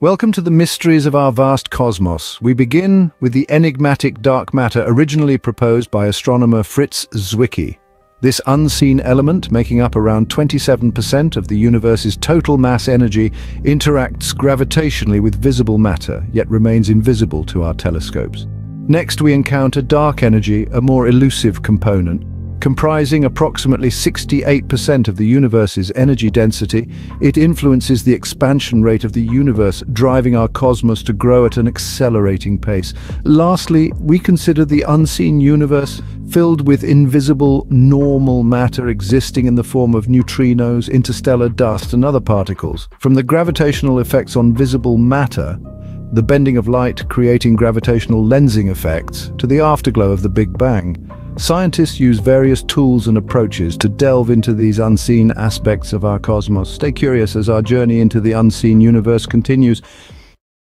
Welcome to the mysteries of our vast cosmos. We begin with the enigmatic dark matter originally proposed by astronomer Fritz Zwicky. This unseen element, making up around 27% of the universe's total mass energy, interacts gravitationally with visible matter, yet remains invisible to our telescopes. Next, we encounter dark energy, a more elusive component. Comprising approximately 68% of the universe's energy density, it influences the expansion rate of the universe, driving our cosmos to grow at an accelerating pace. Lastly, we consider the unseen universe, filled with invisible, normal matter existing in the form of neutrinos, interstellar dust, and other particles. From the gravitational effects on visible matter, the bending of light creating gravitational lensing effects, to the afterglow of the Big Bang, scientists use various tools and approaches to delve into these unseen aspects of our cosmos. Stay curious as our journey into the unseen universe continues.